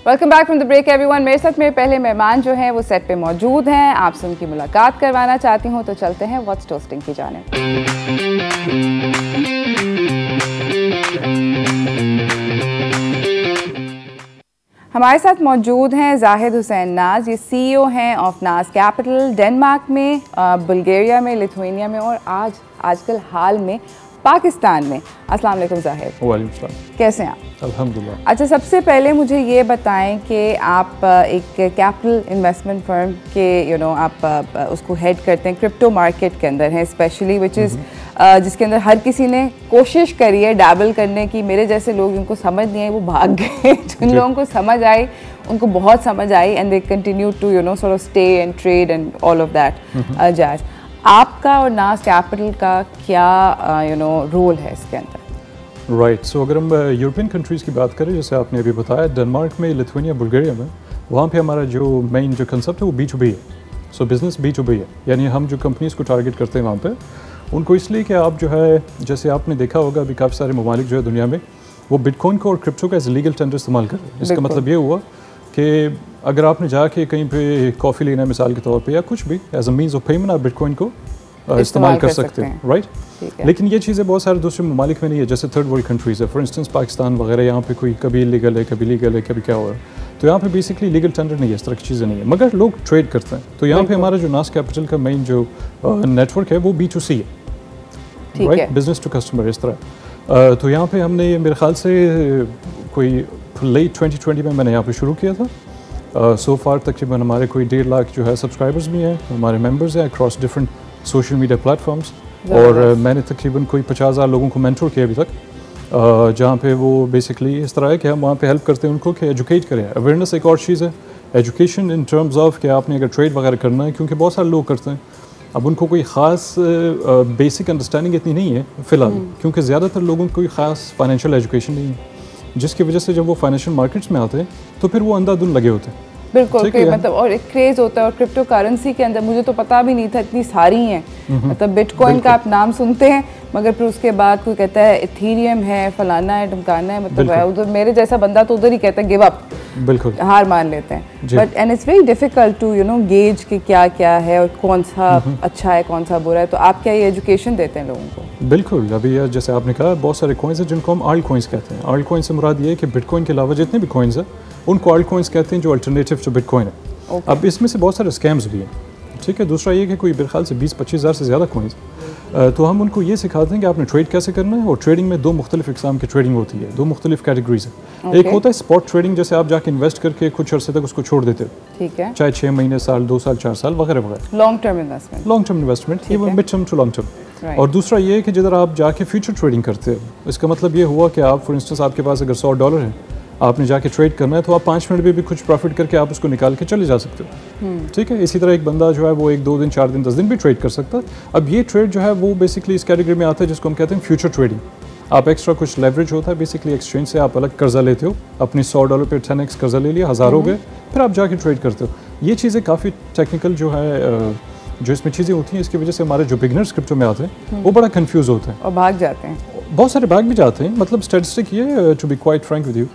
Welcome back from the break everyone. मेरे साथ मेरे पहले मेहमान जो हैं वो सेट पे मौजूद हैं। आपसे उनकी मुलाकात करवाना चाहती हूँ, तो चलते हैं व्हाट्स टोस्टिंग की जानिब। हमारे साथ मौजूद हैं जाहिद हुसैन नाज। ये CEO हैं ऑफ नाज कैपिटल, डेनमार्क में, बुल्गारिया में, लिथुआनिया में और आजकल हाल में पाकिस्तान में। अस्सलाम वालेकुम जाहिद। वालेकुम सलाम। कैसे हैं आप? अल्हम्दुलिल्लाह। अच्छा, सबसे पहले मुझे ये बताएं कि आप एक कैपिटल इन्वेस्टमेंट फर्म के आप उसको हेड करते हैं, क्रिप्टो मार्केट के अंदर हैं स्पेशली, विच इज़ जिसके अंदर हर किसी ने कोशिश करी है डैबल करने की। मेरे जैसे लोग जिनको समझ नहीं आई वो भाग गए, जिन लोगों को समझ आई उनको बहुत समझ आई, and they continue to sort of stay and trade and all of that jazz. आपका और नाज कैपिटल का क्या रोल है इसके अंदर? राइट, सो अगर हम यूरोपियन कंट्रीज़ की बात करें, जैसे आपने अभी बताया, डेनमार्क में, लिथुआनिया, बुल्गारिया में, वहाँ पे हमारा जो मेन जो कंसेप्ट है वो B2B है। सो बिज़नेस B2B है, यानी हम जो कंपनीज़ को टारगेट करते हैं वहाँ पे उनको, इसलिए कि आप जो है, जैसे आपने देखा होगा अभी काफ़ी सारे ममालिक जो है दुनिया में वो बिटकॉइन को और क्रिप्टो का एज लीगल टेंडर इस्तेमाल कर रहे हैं। इसका मतलब ये हुआ कि अगर आपने जाके कहीं पे कॉफ़ी लेना है मिसाल के तौर पे या कुछ भी, as a means of payment आप बिटकॉइन को इस्तेमाल कर सकते हैं, राइट। लेकिन ये चीज़ें बहुत सारे दूसरे ममालिक में नहीं है, जैसे थर्ड वर्ल्ड कंट्रीज़ है, फॉर इंस्टेंस पाकिस्तान वगैरह, यहाँ पे कोई कभी इलीगल है, कभी लीगल है, कभी क्या हो रहा है। तो यहाँ पे बेसिकली लीगल टेंडर नहीं है, इस तरह की चीज़ें नहीं है, मगर लोग ट्रेड करते हैं। तो यहाँ पे हमारा जो नाज कैपिटल का मेन जो नेटवर्क है वो B2C है, राइट, बिजनेस टू कस्टमर, इस तरह। तो यहाँ पे हमने मेरे ख्याल से कोई लेट 2020 में मैंने यहाँ पे शुरू किया था। सो फार तकरीबन हमारे कोई 1.5 लाख जो है सब्सक्राइबर्स भी हैं, हमारे मेंबर्स हैं across different social media platforms, और मैंने तकरीबन कोई 50,000 लोगों को मेंटर किया अभी तक, जहाँ पे वो बेसिकली इस तरह है कि हम वहाँ पे हेल्प करते हैं उनको कि एजुकेट करें। अवेयरनेस एक और चीज़ है, एजुकेशन इन टर्म्स ऑफ कि आपने अगर ट्रेड वगैरह करना है, क्योंकि बहुत सारे लोग करते हैं, अब उनको कोई ख़ास बेसिक अंडरस्टैंडिंग इतनी नहीं है फ़िलहाल, क्योंकि ज़्यादातर लोगों को कोई ख़ास फाइनेंशियल एजुकेशन नहीं है, जिसकी वजह से जब वो फाइनेंशियल मार्केट्स में आते हैं तो फिर वो अंधाधुन लगे होते हैं। बिल्कुल, मतलब और एक क्रेज़ होता है। और क्रिप्टो करेंसी के अंदर मुझे तो पता भी नहीं था इतनी सारी हैं, मतलब बिटकॉइन का आप नाम सुनते हैं, मगर फिर उसके बाद कोई कहता है इथीरियम है, फलाना है, ढमकाना है, मतलब उधर मेरे जैसा बंदा तो उधर ही कहता है गिव अप, बिल्कुल हार मान लेते हैं। But and it's very difficult to gauge कि क्या क्या है और कौन सा अच्छा है कौन सा बुरा है। तो आप क्या ये एजुकेशन देते हैं लोगों को? बिल्कुल, अभी जैसे आपने कहा बहुत सारे कॉइन्स हैं जिनको हम आल्ट कॉइन्स कहते हैं। आल्ट कॉइन से मुराद ये है कि बिटकॉइन के अलावा जितने भी कॉइन्स हैं उनको आल्ट कॉइन्स कहते हैं, जो अल्टरनेटिव टू बिटकॉइन है। अब इसमें से बहुत सारे स्कैम्स भी हैं, ठीक है। दूसरा ये कि कोई मेरे ख्याल से 20-25 हज़ार से ज़्यादा कॉइन्स, तो हम उनको ये सिखाते हैं कि आपने ट्रेड कैसे करना है। और ट्रेडिंग में 2 मुख्तलिफ इकसाम की ट्रेडिंग होती है, 2 मुख्तलिफ कैटेगरीज है। एक होता है स्पॉट ट्रेडिंग, जैसे आप जाके इन्वेस्ट करके कुछ अर्से तक उसको छोड़ देते हो, ठीक है, चाहे 6 महीने, साल, 2 साल, 4 साल वगैरह वगैरह, long term investment, even mid term to long term. और दूसरा ये है कि जिधर आप जाके फ्यूचर ट्रेडिंग करते हो, इसका मतलब ये हुआ कि आप फॉर इंस्टेंस आपके पास अगर $100 है, आपने जाके ट्रेड करना है, तो आप 5 मिनट में भी कुछ प्रॉफिट करके आप उसको निकाल के चले जा सकते हो, ठीक है। इसी तरह एक बंदा जो है वो 1-2 दिन, 4 दिन, 10 दिन भी ट्रेड कर सकता है। अब ये ट्रेड जो है वो बेसिकली इस कैटेगरी में आता है जिसको हम कहते हैं फ्यूचर ट्रेडिंग। आप एक्स्ट्रा कुछ लेवरेज होता है, बेसिकली एक्सचेंज से आप अलग कर्जा लेते हो, अपने $100 पे 10x कर्जा ले लिया, 1000 हो गए, फिर आप जाके ट्रेड करते हो। ये चीज़ें काफ़ी टेक्निकल जो है, जो इसमें चीज़ें होती हैं, इसकी वजह से हमारे जो बिगनर्स क्रिप्टो में आते हैं वो बड़ा कंफ्यूज होते हैं और भाग जाते हैं। बहुत सारे भाग भी जाते हैं। मतलब स्टैटिस्टिक ये, to be quite frank with you,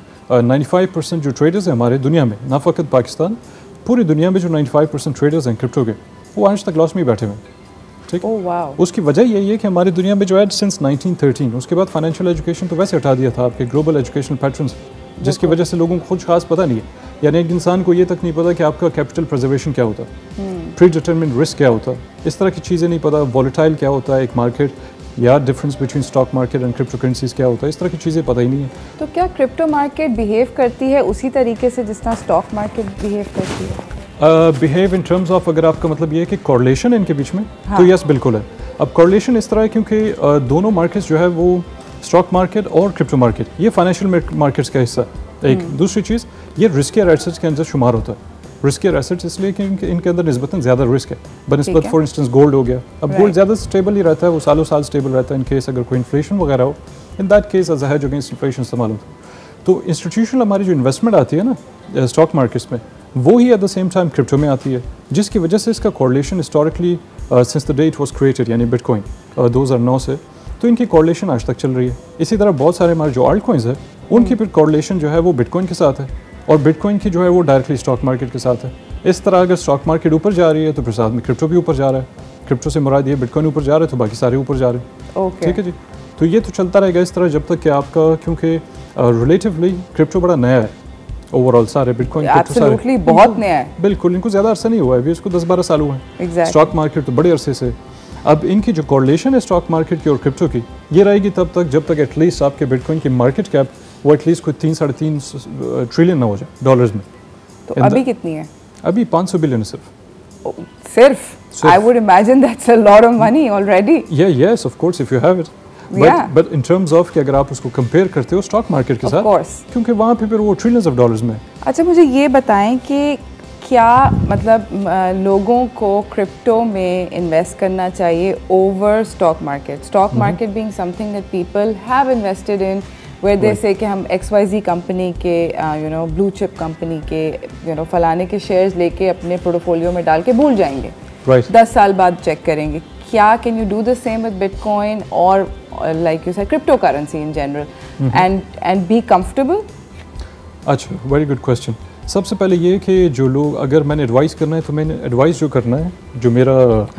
95% जो ट्रेडर्स हैं हमारे दुनिया में, ना फ़कत पाकिस्तान, पूरी दुनिया में जो 95% ट्रेडर्स हैं क्रिप्टो के, वो आज तक लॉस में बैठे हुए हैं, ठीक है। उसकी वजह यही है कि हमारी दुनिया में जो है सिंस 1913, उसके बाद फाइनेंशियल एजुकेशन तो वैसे हटा दिया था आपके ग्लोबल एजुकेशनल पैटर्न्स, जिसकी वजह से लोगों को कुछ खास पता नहीं है। यानी एक इंसान को ये तक नहीं पता कि आपका कैपिटल प्रिजर्वेशन क्या होता है, प्री डिटरमिन्ड रिस्क क्या होता है, इस तरह की चीज़ें नहीं पता, वॉलेटाइल क्या होता है एक मार्केट, या difference between stock market and crypto currencies क्या होता है, इस तरह की चीज़ें पता ही नहीं है। तो क्या क्रिप्टो मार्केट बिहेव करती है उसी तरीके से जिस तरह स्टॉक मार्केट बिहेव करती है? बिहेव इन टर्म्स ऑफ, अगर आपका मतलब ये है कि कॉरलेशन इनके बीच में, तो यस बिल्कुल है। अब कॉरलेशन इस तरह है क्योंकि दोनों मार्केट्स जो है वो स्टॉक मार्केट और क्रिप्टो मार्केट, ये फाइनेंशियल मार्केट्स का हिस्सा है। एक दूसरी चीज़, ये रिस्कियर एसेट्स के अंदर शुमार होता है। रिस्कियर एसेट्स इसलिए कि इनके अंदर निस्बतन ज़्यादा रिस्क है बनस्बत फॉर इंस्टेंस गोल्ड हो गया। अब गोल्ड ज़्यादा स्टेबल ही रहता है, वो सालों साल स्टेबल रहता है। इन केस अगर कोई इन्फ्लेशन वगैरह हो, in that case as a hedge against inflation इस्तेमाल होता है। तो इंस्टीट्यूशनल हमारी जो इन्वेस्टमेंट आती है ना स्टॉक मार्केट्स में, वो ही at the same time crypto में आती है, जिसकी वजह से इसका correlation historically since the day it was created, यानी बिटकॉइन 2009 से, तो इनकी कॉरलेशन आज तक चल रही है। इसी तरह बहुत सारे हमारे जो आल्ट कॉइन्स है, उनकी फिर कॉरलेशन जो है वो बिटकॉइन के साथ है, और बिटकॉइन की जो है वो डायरेक्टली स्टॉक मार्केट के साथ है। इस तरह अगर स्टॉक मार्केट ऊपर जा रही है तो फिर साथ में क्रिप्टो भी ऊपर जा रहा है, क्रिप्टो से मुराद ये बिटकॉइन ऊपर जा रहा है तो बाकी सारे ऊपर जा रहे हैं। ठीक है जी, तो ये तो चलता रहेगा इस तरह जब तक कि आपका, क्योंकि रिलेटिवली क्रिप्टो बड़ा नया है ओवरऑल, सारे बिटकॉइन एब्सोल्युटली बहुत नया है, बिल्कुल इनको ज़्यादा अरसा नहीं हुआ है, अभी इसको 10-12 साल हुए हैं। स्टॉक मार्केट तो बड़े अरसे से। अब इनकी जो कोरिलेशन है स्टॉक मार्केट की और क्रिप्टो की, ये रहेगी तब तक जब तक एटलीस्ट आपके बिटकॉइन की मार्केट कैप वो एटलीस्ट कोई 3-3.5 ट्रिलियन ना हो जाए डॉलर्स में। तो अभी कितनी है? अभी 500 बिलियन सिर्फ I would imagine that's a lot of money already. Yes of course if you have it, but in terms of कि अगर आप उसको कंपेयर करते हो स्टॉक मार्केट के साथ, क्योंकि वहाँ पे फिर वो ट्रिलियंस ऑफ डॉलर्स में। अच्छा मुझे ये बताएं कि क्या मतलब लोगों को क्रिप्टो में इन्वेस्ट करना चाहिए over stock market? Stock market being something that people have invested in, where they say कि हम XYZ कंपनी के ब्लू चिप कंपनी के फलाने के शेयर्स लेके अपने पोर्टफोलियो में डाल के भूल जाएंगे, 10 साल बाद चेक करेंगे। क्या can you do the same with bitcoin और like you said crypto currency in general and be comfortable? अच्छा, वेरी गुड क्वेश्चन। सबसे पहले ये कि जो लोग, अगर मैंने एडवाइस करना है तो मैंने एडवाइस जो करना है, जो मेरा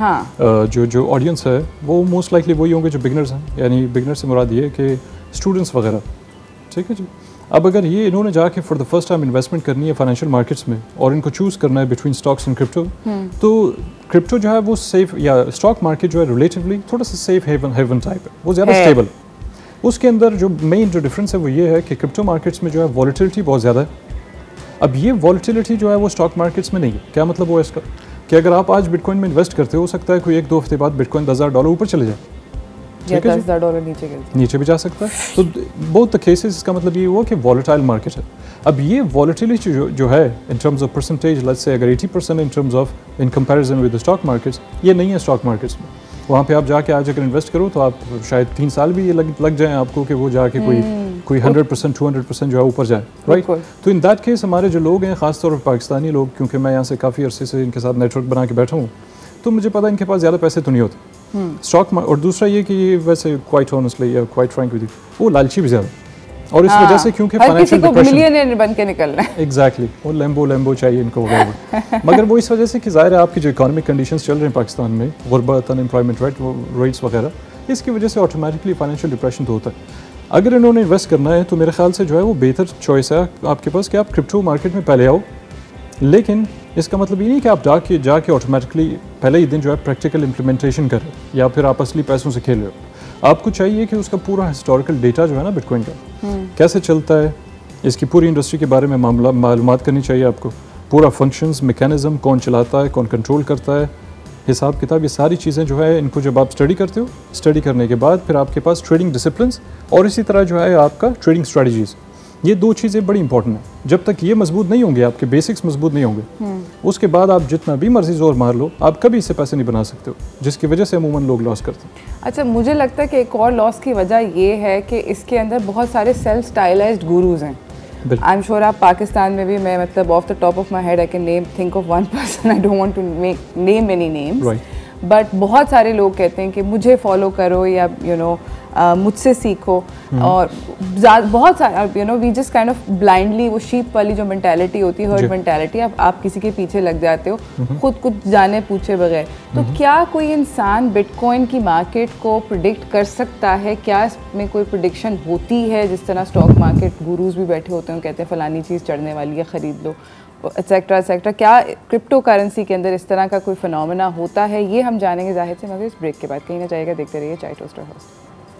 जो ऑडियंस है वो मोस्ट लाइकली वही होंगे जो बिगनर्स हैं, यानी बिगनर से मुराद ये कि स्टूडेंट्स वगैरह। ठीक है जी। अब अगर ये इन्होंने जाके for the first time investment करनी है फाइनेंशियल मार्केट्स में और इनको चूज़ करना है बिटवीन स्टॉक्स एंड क्रिप्टो, तो क्रिप्टो जो है वो सेफ, या स्टॉक मार्केट जो है रिलेटिवली थोड़ा सा सेफ हेवन टाइप है, वो ज़्यादा स्टेबल। उसके अंदर जो मेन जो डिफरेंस है वो ये है कि क्रिप्टो मार्केट्स में जो है वॉलेटिलिटी बहुत ज़्यादा है। अब ये वॉलेटिलिटी जो है वो स्टॉक मार्केट्स में नहीं है। क्या मतलब वो इसका कि अगर आप आज बिटकॉइन में इन्वेस्ट करते हो सकता है कोई 1-2 हफ्ते बाद बिटकॉइन $10,000 ऊपर चले जाए, $10,000 नीचे भी जा सकता है। तो बहुत केसेस इसका मतलब ये हुआ कि वॉलेटाइल मार्केट है। अब ये वॉलेटिलिटी जो है in terms of percentage, let's say अगर 80% in terms of in comparison with the stock markets, ये नहीं है स्टॉक मार्केट्स में। वहाँ पे आप जाके आज अगर इन्वेस्ट करो तो आप शायद 3 साल भी ये लग जाएँ आपको कि वो जाके कोई 100% 200% जो है ऊपर जाए, राइट। तो इन दैट केस हमारे जो लोग हैं, ख़ासतौर पर पाकिस्तानी लोग, क्योंकि मैं यहाँ से काफ़ी अरसे से इनके साथ नेटवर्क बना के बैठा हूँ, तो मुझे पता है इनके पास ज़्यादा पैसे तो नहीं होते स्टॉक में। और दूसरा ये कि ये वैसे क्वाइट ऑनेस्टली या क्वाइट फ्रैंक विद यू, वो लालची भी ज़्यादा, और इस वजह से क्योंकि फाइनेंशियल डिप्रेशन, मिलियनेयर बन के निकलना है, एग्जैक्टली, वो लैम्बो चाहिए इनको वगैरह। मगर वो इस वजह से कि ज़ाहिर है आपकी जो इकोनॉमिक कंडीशंस चल रहे हैं पाकिस्तान में, गुर्बत, अनएम्प्लॉयमेंट रेट्स वगैरह, इसकी वजह से ऑटोमेटिकली फाइनेंशियल डिप्रेशन तो होता है। अगर इन्होंने इन्वेस्ट करना है तो मेरे ख्याल से जो है वो बेहतर चॉइस है आपके पास कि आप क्रिप्टो मार्केट में पहले आओ। लेकिन इसका मतलब ये नहीं कि आप जाके ऑटोमेटिकली पहले ही दिन जो है प्रैक्टिकल इम्प्लीमेंटेशन करें या फिर आप असली पैसों से खेल रहे हो। आपको चाहिए कि उसका पूरा हिस्टोरिकल डेटा जो है ना बिटकॉइन का कैसे चलता है, इसकी पूरी इंडस्ट्री के बारे में मालूमात करनी चाहिए आपको, पूरा फंक्शंस, मैकेनिज्म, कौन चलाता है, कौन कंट्रोल करता है, हिसाब किताब, ये सारी चीज़ें जो है इनको जब आप स्टडी करते हो, स्टडी करने के बाद फिर आपके पास ट्रेडिंग डिसिप्लिन्स और इसी तरह जो है आपका ट्रेडिंग स्ट्रेटजीज़, ये 2 चीज़ें बड़ी इंपॉर्टेंट हैं। जब तक ये मजबूत नहीं होंगे, आपके बेसिक्स मजबूत नहीं होंगे, उसके बाद आप जितना भी मर्जी जोर मार लो, आप कभी इससे पैसे नहीं बना सकते हो, जिसकी वजह से अमूमन लोग लॉस करते हैं। अच्छा, मुझे लगता है कि एक और लॉस की वजह ये है कि इसके अंदर बहुत सारे सेल्फ स्टाइलाइज्ड गुरुज हैं। आई एम श्योर आप पाकिस्तान में भी, मैं मतलब of the top of my head I can think of one person, I don't want to name many names, but बहुत सारे लोग कहते हैं कि मुझे फॉलो करो या मुझसे सीखो, और बहुत सारे we just kind of blindly, वो शीप वाली जो मेंटालिटी होती है, हर्ड मेंटालिटी, आप किसी के पीछे लग जाते हो खुद कुछ जाने पूछे बगैर। तो क्या कोई इंसान बिटकॉइन की मार्केट को प्रिडिक्ट कर सकता है? क्या इसमें कोई प्रिडिक्शन होती है? जिस तरह स्टॉक मार्केट गुरुज भी बैठे होते हैं, कहते हैं फलानी चीज़ चढ़ने वाली है, ख़रीद लो, एक्सेट्रा एक्सेट्रा। क्या क्रिप्टो करेंसी के अंदर इस तरह का कोई फिनोमेना होता है? ये हम जानेंगे जाहिद से, मगर इस ब्रेक के बाद। कहीं ना जाएगा, देखते रहिए Chai toaster house.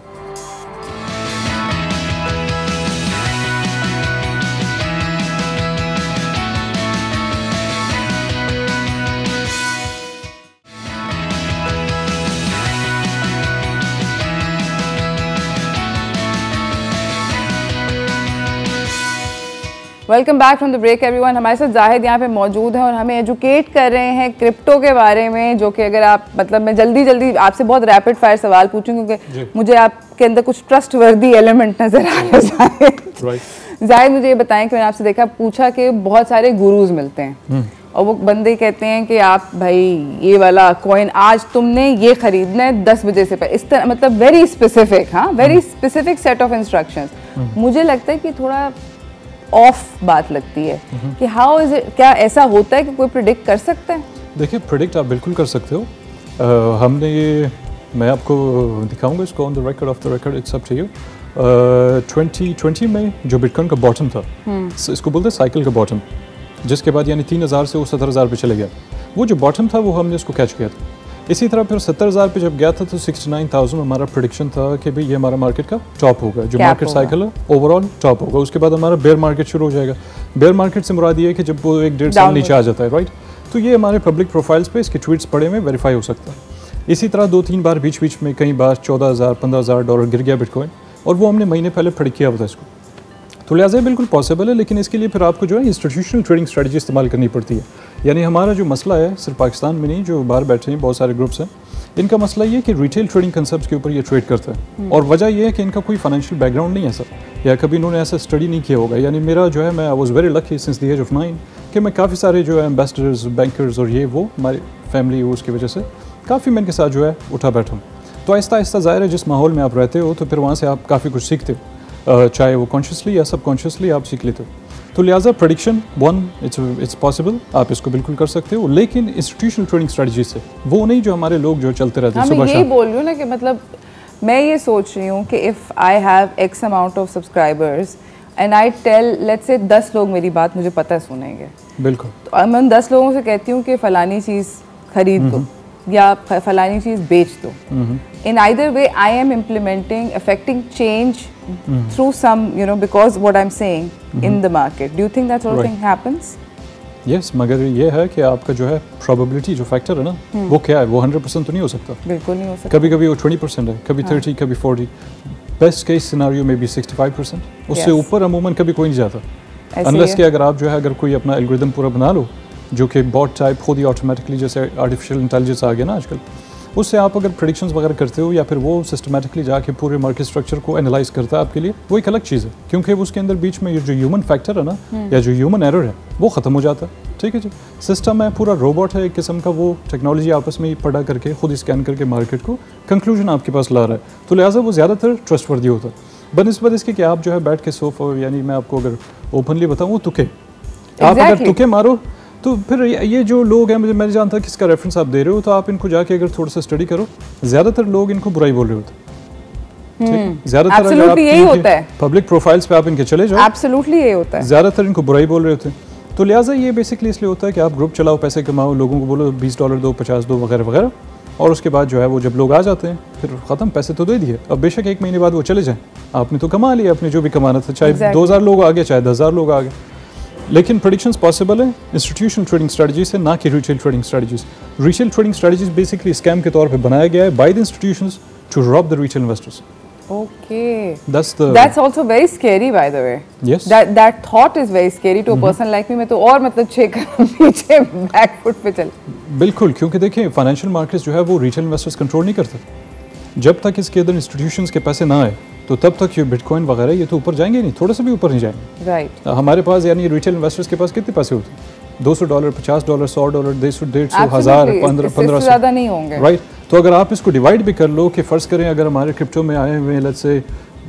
Welcome back from the break everyone. हमारे साथ जाहिद यहाँ पे मौजूद हैं और हमें एजुकेट कर रहे हैं क्रिप्टो के बारे में, जो कि अगर आप मतलब मैं जल्दी आपसे बहुत रैपिड फायर सवाल पूछूं क्योंकि मुझे आपके अंदर कुछ ट्रस्ट वर्दी एलिमेंट नजर आ रहा है। जाहिद, मुझे ये बताएं कि मैंने आपसे देखा, पूछा कि बहुत सारे गुरुज मिलते हैं और वो बंदे कहते हैं कि आप भाई ये वाला कॉइन आज तुमने ये खरीदना है 10 बजे से पहले, इस तरह मतलब वेरी स्पेसिफिक, हाँ very specific set of instructions. मुझे लगता है कि थोड़ा ऑफ बात लगती है कि हाउ इज इट, क्या ऐसा होता है कि कोई प्रिडिक्ट कर सकता है? देखिए प्रिडिक्ट आप बिल्कुल कर सकते हो। हमने ये, मैं आपको दिखाऊंगा इसको on the record, off the record, it's up to you. 2020 में जो बिटकॉइन का बॉटम था, इसको बोलते हैं साइकिल का बॉटम, जिसके बाद यानी 3000 से वो 70,000 पे चले गया। वो जो बॉटम था वो हमने उसको कैच किया था। इसी तरह फिर 70,000 पे जब गया था तो 69,000 हमारा प्रेडिक्शन था कि भाई ये हमारा मार्केट का टॉप होगा, जो मार्केट साइकिल है ओवरऑल टॉप होगा। उसके बाद हमारा बेयर मार्केट शुरू हो जाएगा। बेयर मार्केट से मुराद ये है कि जब वो 1-1.5 साल नीचे आ जाता है, राइट। तो ये हमारे पब्लिक प्रोफाइल्स पे इसके ट्वीट्स पड़े में वेरीफाई हो सकता है। इसी तरह 2-3 बार बीच बीच में कई बार $14,000-15,000 गिर गया बिटकॉइन, और वो हमने महीने पहले प्रेडिक्ट किया हुआ था इसको। तो लिहाजा बिल्कुल पॉसिबल है, लेकिन इसके लिए फिर आपको जो है इंस्टीट्यूशनल ट्रेडिंग स्ट्रेटजी इस्तेमाल करनी पड़ती है। यानी हमारा जो मसला है सिर्फ पाकिस्तान में नहीं, जो बाहर बैठे हैं बहुत सारे ग्रुप्स हैं, इनका मसला ये है कि रिटेल ट्रेडिंग कंसेप्ट के ऊपर ये ट्रेड करता है, और वजह ये है कि इनका कोई फाइनेंशियल बैकग्राउंड नहीं है सर, या कभी इन्होंने ऐसा स्टडी नहीं किया होगा। यानी मेरा जो है, मैं I was very lucky since the age of 9 कि मैं काफ़ी सारे जो है एम्बेसडर्स, बैंकर्स और ये वो हमारी फैमिली उसकी वजह से काफ़ी मैं इनके साथ जो है उठा बैठा हूँ। तो आहिस्ता आहिस्ता ज़ाहिर है जिस माहौल में आप रहते हो तो फिर वहाँ से आप काफ़ी कुछ सीखते हो, चाहे वो कॉन्शियसली या सबकॉन्शियसली आप सीख लेते हो। तो लिहाजा प्रेडिक्शन इट्स पॉसिबल, आप इसको बिल्कुल कर सकते हो, लेकिन इंस्टीट्यूशनल ट्रेडिंग स्ट्रेटजी से, वो नहीं जो हमारे लोग जो चलते रहते हैं सुबह शाम। मैं यही बोल रही हूँ ना कि मतलब मैं ये सोच रही हूँ कि if I have X amount of subscribers and I tell, let's say 10 लोग मेरी बात मुझे पता है सुनेंगे, बिल्कुल, तो मैं उन 10 लोगों से कहती हूँ कि फ़लानी चीज़ खरीद दो या फलानी चीज़ बेच दो। In either way, I am implementing, affecting change through some, because what I'm saying in the market. Do you think that sort of thing happens? Yes, मगर ये है कि आपका जो है probability जो फैक्टर है ना, वो क्या है, वो 100% तो नहीं हो सकता। बिल्कुल नहीं हो सकता। कभी कभी वो 20% है, कभी 30, कभी 40, बेस्ट केस सिनारियो में भी 65%, उससे ऊपर अमूमन कभी कोई नहीं जाता। अनलेस कि अगर आप जो है, अगर कोई अपना एल्गोरिदम पूरा बना लो जो कि बॉट टाइप खुद ही ऑटोमेटिकली, जैसे आर्टिफिशियल इंटेलिजेंस आ गया ना आजकल, उससे आप अगर प्रेडिक्शंस वगैरह करते हो, या फिर वो सिस्टमेटिकली जाके पूरे मार्केट स्ट्रक्चर को एनालाइज करता है आपके लिए, वो एक अलग चीज़ है, क्योंकि उसके अंदर बीच में जो ह्यूमन फैक्टर है ना, या जो ह्यूमन एरर है, वो ख़त्म हो जाता है। ठीक है जी, सिस्टम है, पूरा रोबोट है एक किस्म का, वो टेक्नोलॉजी आपस में ही पढ़ा करके खुद ही स्कैन करके मार्केट को कंक्लूजन आपके पास ला रहा है। तो लिहाजा वो ज़्यादातर ट्रस्टवर्दी होता है, बनस्बत इसके कि आप जो है बैठ के सोफा, यानी मैं आपको अगर ओपनली बताऊँ, वो तुके आप अगर तुके मारो तो फिर ये जो लोग हैं, मुझे मैं जानता किसका रेफरेंस आप दे रहे हो, तो आप इनको जाके अगर थोड़ा सा स्टडी करो, ज़्यादातर लोग इनको बुराई बोल रहे होते हैं। ज़्यादातर अगर आप यही होता है, पब्लिक प्रोफाइल्स पे आप इनके चले जाओ, एब्सोल्युटली यही होता है, ज़्यादातर इनको बुराई बोल रहे होते हैं। तो लिहाजा ये बेसिकली इसलिए होता है कि आप ग्रुप चलाओ, पैसे कमाओ, लोगों को बोलो $20 दो, 50 दो, वगैरह वगैरह, और उसके बाद जो है वो जब लोग आ जाते हैं फिर ख़त्म, पैसे तो दे दिए, अब बेशक 1 महीने बाद वो चले जाएँ, आपने तो कमा लिया अपने जो भी कमाना था, चाहे 2000 लोग आ गए, चाहे 10,000 लोग आ गए। लेकिन प्रेडिक्शंस पॉसिबल है इंस्टीट्यूशनल ट्रेडिंग स्ट्रेटजी से, ना कि retail trading strategies. Retail trading strategies basically scam के तौर पे बनाया गया है by the institutions to rob the retail investors. Okay. That's also very scary, by the way. Yes. That thought is very scary to a person like me. मैं तो और मतलब 6 कदम पीछे बैक फुट पे चल। बिल्कुल, क्योंकि देखिए फाइनेंशियल मार्केट्स जो है वो रिटेल इन्वेस्टर्स कंट्रोल नहीं करते। जब तक इसके अंदर इंस्टीट्यूशंस के पैसे ना आए तो तब तक ये बिटकॉइन वगैरह ये तो ऊपर जाएंगे नहीं, थोड़े से भी ऊपर नहीं जाएंगे। राइट। हमारे पास यानी रिटेल इन्वेस्टर्स के पास कितने पैसे होते हैं? $200, $50, $100, $150, $1000, $1500, ज़्यादा नहीं होंगे। राइट। तो अगर आप इसको डिवाइड भी कर लो कि फ़र्ज़ करें अगर हमारे क्रिप्टो में आए हुए हैं लेट्स से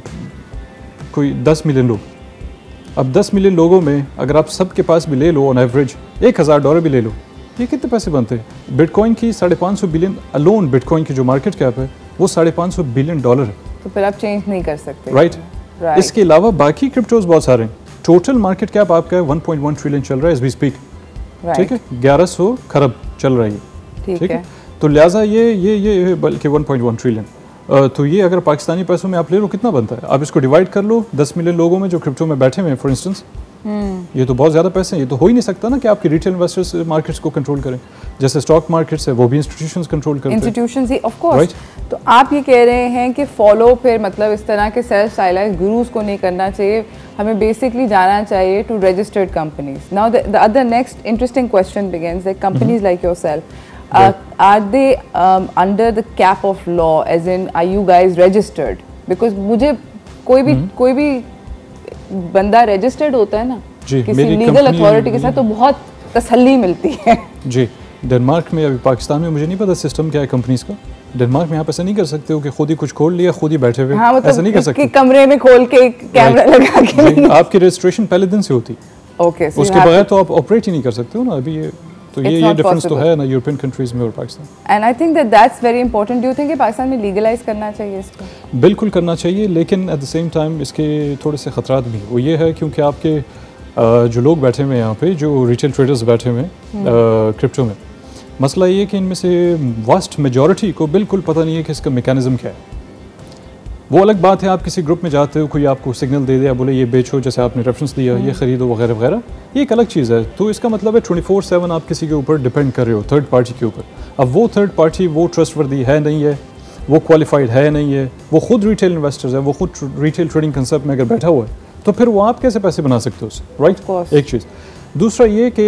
कोई 10 मिलियन लोग, अब 10 मिलियन लोगों में अगर आप सबके पास भी ले लो ऑन एवरेज $1000 भी ले लो, ये कितने पैसे बनते हैं? बिटकॉइन की 550 बिलियन अलोन, बिटकॉइन की जो मार्केट कैप है वो $550 बिलियन है। तो फिर आप चेंज नहीं कर सकते। राइट। इसके अलावा बाकी क्रिप्टोज बहुत सारे हैं। टोटल मार्केट कैप आपका 1.1 ट्रिलियन चल रहा है एज वी स्पीक। ठीक है, 1100 खरब चल रहा है। ठीक है, तो लिहाजा ये बल्कि 1.1 ट्रिलियन, तो ये अगर पाकिस्तानी पैसों में आप ले लो कितना बनता है? आप इसको डिवाइड कर लो 10 मिलियन लोगों में जो क्रिप्टो में बैठे हुए हैं फॉर इंस्टेंस, ये तो बहुत ज़्यादा पैसे हैं। ये तो हो ही नहीं सकता ना कि आपके रिटेल इन्वेस्टर्स मार्केट्स को कंट्रोल करें, जैसे स्टॉक मार्केट्स है वो भी इंस्टीट्यूशंस कंट्रोल करते हैं। इंस्टीट्यूशंस ही ऑफ कोर्स। तो आप ये कह रहे हैं कि फॉलो फिर मतलब इस तरह के सेल्फ स्टाइलाइज्ड गुरुज को नहीं करना चाहिए, हमें बेसिकली जाना चाहिए to registered companies. Now the other next interesting question begins that companies like yourself, are they under the cap of law, as in are you guys registered? Because मुझे कोई भी बंदा रजिस्टर्ड होता है ना किसी लीगल अथॉरिटी के साथ तो बहुत तसल्ली मिलती है। जी, डेनमार्क में, अभी पाकिस्तान में मुझे नहीं पता सिस्टम क्या है कंपनीज का, डेनमार्क में आप ऐसा नहीं कर सकते हो कि खुद ही कुछ खोल लिया खुद ही बैठे हुए। हाँ, मतलब ऐसा नहीं कर सकते कमरे में खोल के कैमरा लगा के। आपकी रजिस्ट्रेशन पहले दिन से होती, ओके, उसके बगैर तो आप ऑपरेट ही नहीं कर सकते हो ना अभी। ये तो ये डिफरेंस तो है ना यूरोपियन कंट्रीज में और Pakistan. And I think that's very important. Do you think कि पाकिस्तान में लीगलाइज करना चाहिए इसको? बिल्कुल करना चाहिए, लेकिन एट द सेम टाइम इसके थोड़े से खतरात भी। वो ये है क्योंकि आपके जो लोग बैठे हुए हैं यहाँ पे, जो रिटेल ट्रेडर्स बैठे हुए हैं क्रिप्टो में, मसला ये है कि इनमें से वास्ट मेजॉरिटी को बिल्कुल पता नहीं है कि इसका मैकेनिज्म क्या है। वो अलग बात है, आप किसी ग्रुप में जाते हो, कोई आपको सिग्नल दे दिया, बोले ये बेचो, जैसे आपने रेफरेंस दिया, ये खरीदो वगैरह वगैरह, ये एक अलग चीज़ है। तो इसका मतलब है 24/7 आप किसी के ऊपर डिपेंड कर रहे हो, थर्ड पार्टी के ऊपर। अब वो थर्ड पार्टी वो ट्रस्टवर्दी है नहीं है, वो क्वालिफाइड है नहीं है, वो खुद रिटेल इन्वेस्टर्स है, वो खुद रिटेल ट्रेडिंग कंसेप्ट में अगर बैठा हुआ है, तो फिर वो आप कैसे पैसे बना सकते हो उससे, राइट? एक चीज़। दूसरा ये कि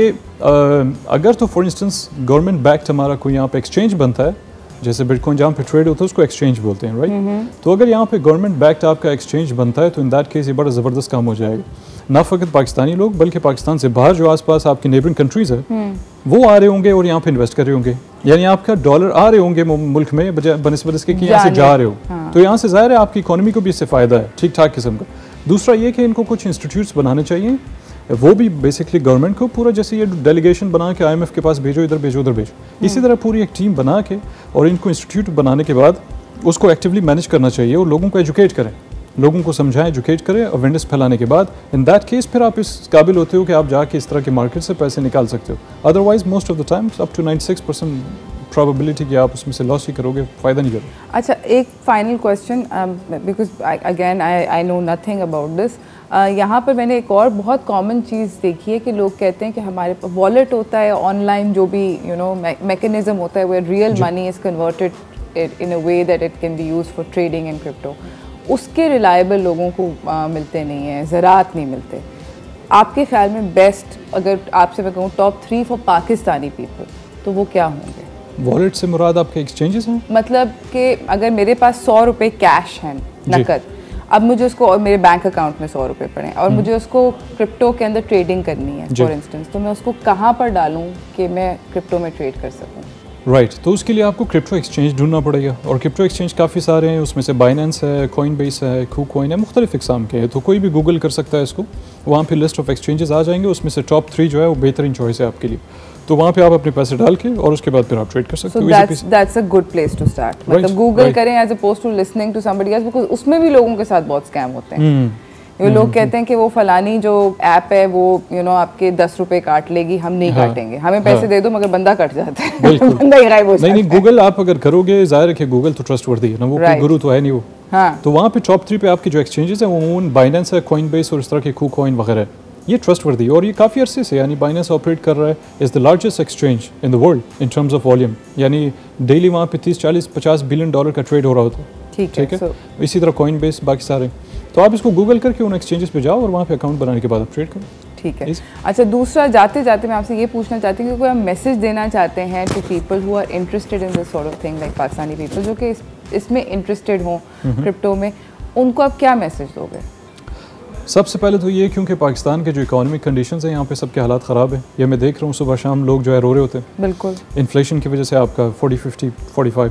अगर तो फॉर इंस्टेंस गवर्नमेंट बैक्ड हमारा कोई यहाँ पे एक्सचेंज बनता है, जैसे बिटकॉइन जहाँ पे ट्रेड होता है उसको एक्सचेंज बोलते हैं, राइट? तो अगर यहाँ पे गवर्नमेंट बैक्ड आपका एक्सचेंज बनता है तो इन दैट केस ये बड़ा ज़बरदस्त काम हो जाएगा। ना फ़कत पाकिस्तानी लोग बल्कि पाकिस्तान से बाहर जो आसपास आपकी नेबरिंग कंट्रीज़ है वो आ रहे होंगे और यहाँ पे इन्वेस्ट कर रहे होंगे, यानी आपका डॉलर आ रहे होंगे मुल्क में बनस्बत इसके कि यहाँ से जा रहे हो। तो यहाँ से ज़ाहिर है आपकी इकोनॉमी को भी इससे फ़ायदा है ठीक ठाक किस्म का। दूसरा ये कि इनको कुछ इंस्टीट्यूट्स बनाने चाहिए, वो भी बेसिकली गवर्नमेंट को पूरा, जैसे ये डेलीगेशन बना के IMF के पास भेजो, इधर भेजो, उधर भेजो, इसी तरह पूरी एक टीम बना के और इनको इंस्टीट्यूट बनाने के बाद उसको एक्टिवली मैनेज करना चाहिए और लोगों को एजुकेट करें, लोगों को समझाएं, एजुकेट करें। अवेयरनेस फैलाने के बाद इन दैट केस फिर आप इस काबिल होते हो कि आप जाके इस तरह के मार्केट से पैसे निकाल सकते हो। Otherwise most of the times up to 96% probability कि आप उसमें से लॉस ही करोगे, फ़ायदा नहीं करोगे। अच्छा, एक final question, because again I know nothing about this. यहाँ पर मैंने एक और बहुत कॉमन चीज़ देखी है कि लोग कहते हैं कि हमारे वॉलेट होता है ऑनलाइन, जो भी मैकेनिज्म होता है, where real money is converted in a way that it can be use for trading in crypto, उसके रिलायबल लोगों को मिलते नहीं हैं, ज़रात नहीं मिलते। आपके ख्याल में बेस्ट, अगर आपसे मैं कहूँ टॉप 3 फॉर पाकिस्तानी पीपल, तो वो क्या होंगे? वॉलेट से मुराद आपके एक्सचेंजेस हैं? मतलब कि अगर मेरे पास 100 रुपये कैश हैं नकद, अब मुझे उसको, और मेरे बैंक अकाउंट में 100 रुपये पड़े हैं और मुझे उसको क्रिप्टो के अंदर ट्रेडिंग करनी है फॉर इंस्टेंस, तो मैं उसको कहाँ पर डालूँ कि मैं क्रिप्टो में ट्रेड कर सकूँ? राइट, तो उसके लिए आपको क्रिप्टो एक्सचेंज ढूंढना पड़ेगा और क्रिप्टो एक्सचेंज काफ़ी सारे हैं, उसमें से बाइनेंस है, कॉइनबेस है, KuCoin है, मुख्तलिफ इक़साम के हैं। तो कोई भी गूगल कर सकता है इसको, वहाँ पे लिस्ट ऑफ एक्सचेंजेस आ जाएंगे, उसमें से टॉप 3 जो है वो बेहतरीन चॉइस है आपके लिए। तो वहाँ पे आप अपने पैसे डाल के और उसके बाद फिर आप ट्रेड कर सकते हो। That's a good place to start, मतलब गूगल करें as opposed to listening to somebody else, because उसमें भी लोगों के साथ बहुत स्कैम होते हैं। ये लोग कहते हैं कि वो फलानी जो ऐप है वो आपके 10 रुपए काट लेगी, हम नहीं काटेंगे, हमें पैसे दे दो, मगर बंदा कट जाता है। बंदा ही गायब हो जाता है। नहीं, गूगल आप अगर करोगे, जाहिर है कि गूगल तो ट्रस्टवर्दी है ना, वो कोई गुरु तो है नहीं वो। हाँ। तो वहाँ पे टॉप 3 पे आपके जो एक्सचेंजेस हैं वो बाइनेंस है, कॉइनबेस और इस तरह के KuCoin वगैरह, ये ट्रस्टवर्दी और ये काफ़ी अरसे से, यानी बाइनेंस ऑपरेट कर रहा है, is the largest exchange in the world in terms of volume, यानी डेली वहाँ पे 30, 40, 50 बिलियन डॉलर का ट्रेड हो रहा होता है। ठीक है। इसी तरह कॉइनबेस, बाकी सारे, तो आप इसको गूगल करके उन एक्सचेंजेस पे जाओ और वहाँ पे अकाउंट बनाने के बाद आप ट्रेड करो। ठीक है। अच्छा, दूसरा, जाते जाते मैं आपसे ये पूछना चाहती हूँ कि कोई आप मैसेज देना चाहते हैं to people who are interested in this sort of thing, like Pakistani people जो कि इसमें इंटरेस्टेड हों क्रिप्टो में, उनको आप क्या मैसेज दोगे? सबसे पहले तो ये, क्योंकि पाकिस्तान के जो इकोनॉमिक कंडीशंस हैं यहाँ पे सबके हालात ख़राब हैं, ये मैं देख रहा हूँ, सुबह शाम लोग जो है रो रहे होते हैं। बिल्कुल। इन्फ्लेशन की वजह से आपका 40, 50, 45,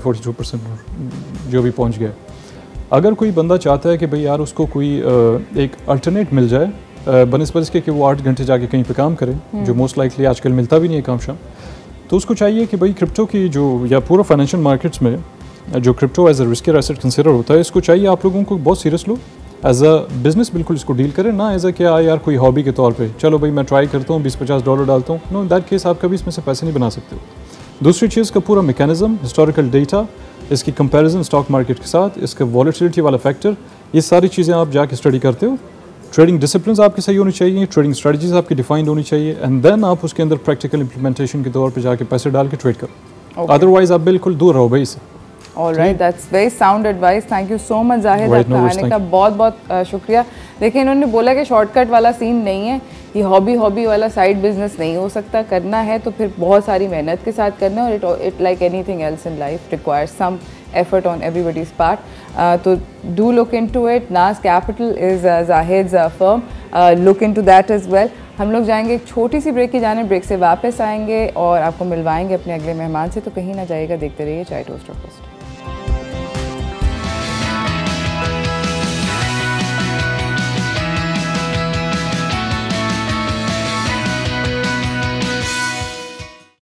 42% जो भी पहुँच गया। अगर कोई बंदा चाहता है कि भाई यार उसको कोई एक अल्टरनेट मिल जाए बनस्बत इसके कि वो 8 घंटे जाके कहीं पे काम करे, जो मोस्ट लाइकली आजकल मिलता भी नहीं है काम शाम, तो उसको चाहिए कि भाई क्रिप्टो की जो, या पूरा फाइनेंशियल मार्केट्स में जो crypto as a risky asset consider होता है, इसको चाहिए आप लोगों को बहुत सीरियस लो, एज अ बिजनेस बिल्कुल इसको डील करें, ना एज अ क्या यार कोई हॉबी के तौर पे चलो भाई मैं ट्राई करता हूँ, 20-50 डॉलर डालता हूँ। नो, इन दैट केस आप कभी इसमें से पैसे नहीं बना सकते हो। दूसरी चीज़ का पूरा मैकेनिज्म, हिस्टोरिकल डेटा, इसकी कंपैरिजन स्टॉक मार्केट के साथ, इसका वॉलेटिलिटी वाला फैक्टर, ये सारी चीज़ें आप जाके स्टडी करते हो। ट्रेडिंग डिसिप्लिन आपकी सही होनी चाहिए, ट्रेडिंग स्ट्रेटजीज आपकी डिफाइंड होनी चाहिए, एंड देन आप उसके अंदर प्रैक्टिकल इंप्लीमेंटेशन के तौर पे जाके पैसे डाल के ट्रेड करो। अदरवाइज आप बिल्कुल दूर रहो भाई इससे। All right, that's very sound advice. Thank you so much, Zahid. आपका आने का बहुत बहुत शुक्रिया। देखिए, इन्होंने बोला कि शॉर्टकट वाला सीन नहीं है, ये हॉबी वाला साइड बिजनेस नहीं हो सकता, करना है तो फिर बहुत सारी मेहनत के साथ करना है, और it like anything else in life requires some effort on everybody's part. तो do look into it. Nas Capital is Zahid's firm. Look into that as well. हम लोग जाएंगे एक छोटी सी ब्रेक की जाने, ब्रेक से वापस आएंगे और आपको मिलवाएंगे अपने अगले मेहमान से, तो कहीं ना जाइएगा, देखते रहिए चाय टोस्ट।